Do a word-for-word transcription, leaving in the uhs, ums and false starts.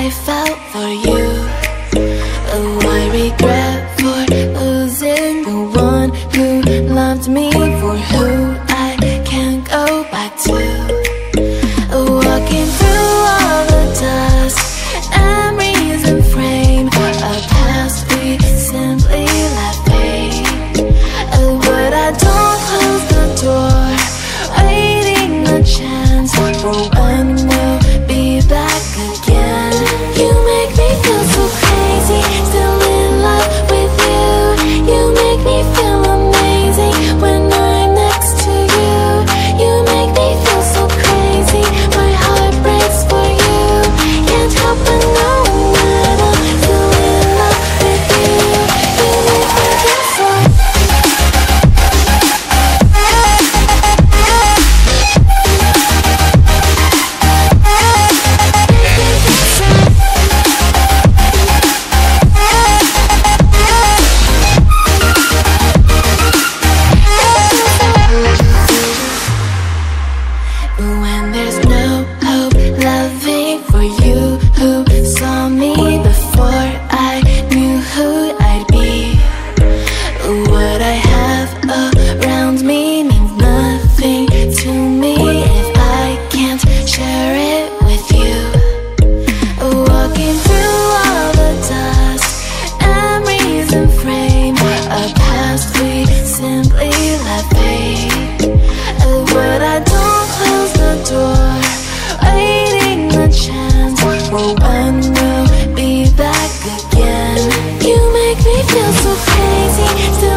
I felt for you. Oh, I regret for losing the one who loved me for who I can't go back to. Walking through all the dust, memories and frame, a past we simply let fade. Oh, but I don't close the door, waiting a chance for when we'll be back again. You make me feel so crazy, still in love with you. You make me feel amazing when I'm next to you. You make me feel so crazy, my heart breaks for you. Can't help but know that I'm still in love with you. You make me feel so. When there's no hope, loving for you who saw me before I knew who I'd be. What I have around me means nothing to me if I can't share it with you. Walking through all the dust, memories and frame, a past we simply let fade. But I don't close the door, waiting a chance for when we'll be back again. You make me feel so crazy, still